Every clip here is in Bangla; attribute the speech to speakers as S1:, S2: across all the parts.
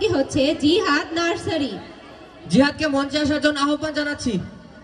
S1: প্রতিযোগী হচ্ছে জিহাদ নার্সারি।
S2: জিহাদকে মঞ্চে আসার জন্য আহ্বান জানাচ্ছি।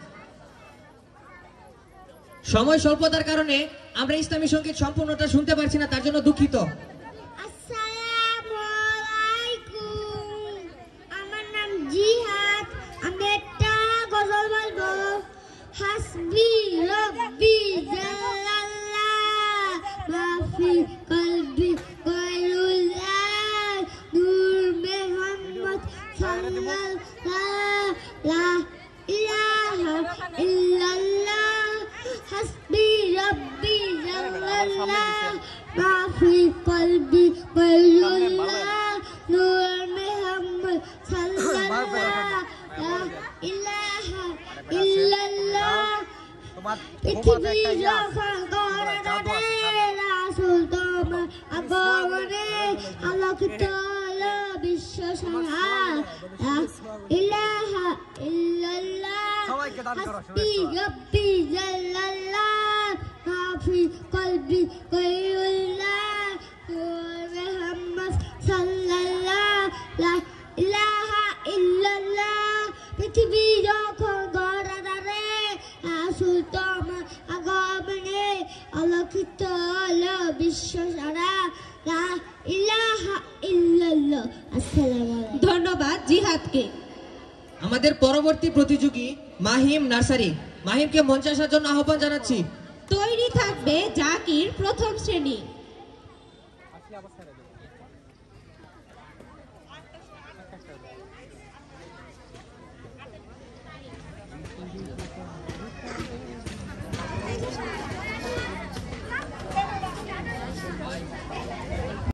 S2: সময় স্বল্পতার কারণে আমরা ইসলামী সঙ্গীত সম্পূর্ণটা শুনতে পারছি না, তার জন্য দুঃখিত।
S3: আসসালামু আলাইকুম, আমার নাম জিহাদ। আমি একটা গজল বলবো। হাসবি রব্বি জাল্লাল্লাহ মাফি কলবি গায়রুল্লাহ নূর মুহাম্মদ সাল্লাল্লাহ লা ইলাহা ইল্লাল্লাহ হাসবি রব্বি জাল্লাল্লাহ মাফি কলবি গায়রুল্লাহ নূর মুহাম্মদ সাল্লাল্লাহ লা ইলাহা ইল্লাল্লাহ। পৃথিবী যখন গড়ে ওঠে রাসূল তোমার আগমনে আলোকিত হলো বিশ্ব সারা। লা ইলাহা ইল্লাল্লাহ হাসবি রব্বি জাল্লাল্লাহ মাফি কলবি গায়রুল্লাহ নূর মুহাম্মদ সাল্লাল্লাহ লা ইলাহা ইল্লাল্লাহ। পৃথিবী যখন গড়ে ওঠে রাসূল তোমার আগমনে আলোকিত হলো বিশ্ব সারা। লা ইলাহা ইল্লাল্লাহ। আসসালামু আলাইকুম।
S1: ধন্যবাদ জিহাদকে।
S2: আমাদের পরবর্তী প্রতিযোগী মাহিম নার্সারি। মাহিমকে মঞ্চে আসার জন্য আহ্বান জানাচ্ছি।
S1: তৈরি থাকবে জাকির প্রথম শ্রেণী।